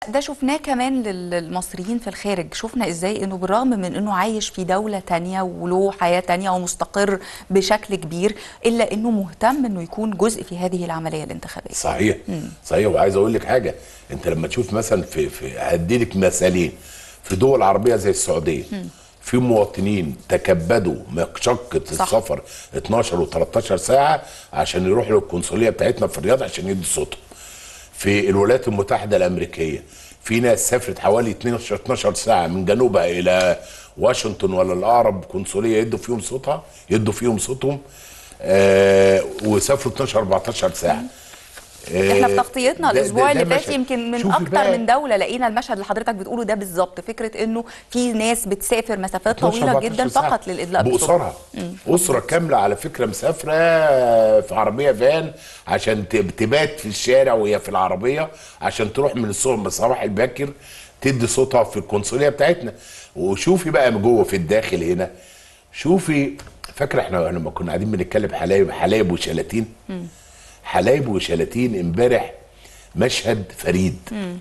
ده شفناه كمان للمصريين في الخارج. شفنا ازاي انه بالرغم من انه عايش في دولة تانية وله حياة تانية ومستقر بشكل كبير، الا انه مهتم انه يكون جزء في هذه العملية الانتخابية. صحيح. صحيح. وعايز اقول لك حاجه، انت لما تشوف مثلا هديلك مثالين في دول عربيه زي السعوديه، في مواطنين تكبدوا مشقه السفر 12 و13 ساعه عشان يروحوا للقنصليه بتاعتنا في الرياض عشان يدوا صوتهم. في الولايات المتحده الامريكيه في ناس سافرت حوالي 12 ساعه من جنوبها الى واشنطن ولا الاقرب قنصليه يدوا فيهم صوتهم. وسافروا 12 14 ساعه. احنا في تغطيتنا الاسبوع اللي فات مشهد. يمكن من اكتر من دوله لقينا المشهد اللي حضرتك بتقوله ده بالظبط. فكره انه في ناس بتسافر مسافات طويله جدا فقط للادلاء باسرها. اسره كامله على فكره مسافره في عربيه فان عشان تبات في الشارع وهي في العربيه عشان تروح من الصباح الباكر تدي صوتها في القنصليه بتاعتنا. وشوفي بقى جوه في الداخل هنا، شوفي فاكره احنا لما كنا قاعدين بنتكلم حلايب وشلاتين. حلايب وشلاتين امبارح مشهد فريد.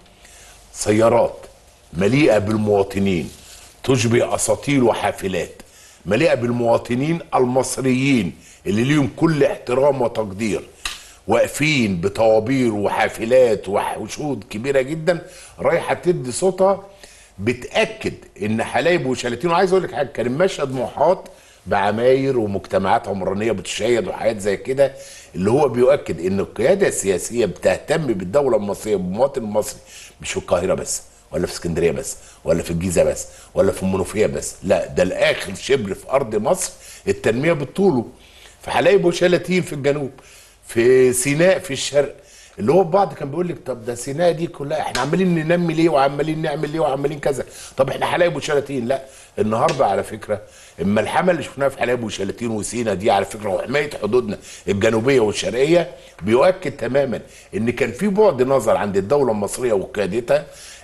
سيارات مليئه بالمواطنين تشبه اساطيل وحافلات، مليئه بالمواطنين المصريين اللي ليهم كل احترام وتقدير، واقفين بطوابير وحافلات وشهود كبيره جدا رايحه تدي صوتها. بتاكد ان حلايب وشلاتين، وعايز اقول لك حاجه، كان المشهد محاط بعماير ومجتمعات عمرانيه بتشيد وحاجات زي كده، اللي هو بيؤكد ان القياده السياسيه بتهتم بالدوله المصريه بالمواطن المصري، مش في القاهره بس ولا في اسكندريه بس ولا في الجيزه بس ولا في المنوفيه بس، لا ده الاخر شبر في ارض مصر التنميه بتطوله. في حلايب وشلاتين في الجنوب، في سيناء في الشرق، اللي هو البعض كان بيقول لك طب ده سيناء دي كلها احنا عمالين ننمي ليه وعمالين نعمل ليه وعمالين كذا، طب احنا حلايب وشلاتين. لا، النهارده على فكره اما الحمل اللي شفناها في حلايب وشلاتين وسينا دي على فكره وحمايه حدودنا الجنوبيه والشرقيه بيؤكد تماما ان كان في بعد نظر عند الدوله المصريه وقيادتها،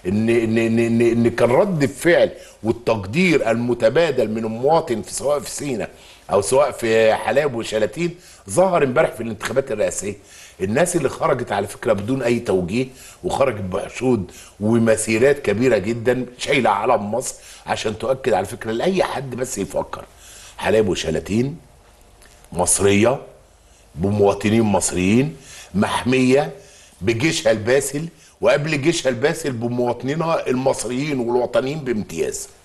ان كان رد الفعل والتقدير المتبادل من المواطن في سواء في سينا او سواء في حلايب وشلاتين ظهر امبارح في الانتخابات الرئاسيه. الناس اللي خرجت على فكره بدون اي توجيه وخرجت بحشود ومسيرات كبيره جدا شايله علم مصر عشان تؤكد على فكره لاي حد بس يفكر حلايب وشلاتين مصريه بمواطنين مصريين محميه بجيشها الباسل، وقبل جيشها الباسل بمواطنينها المصريين والوطنيين بامتياز.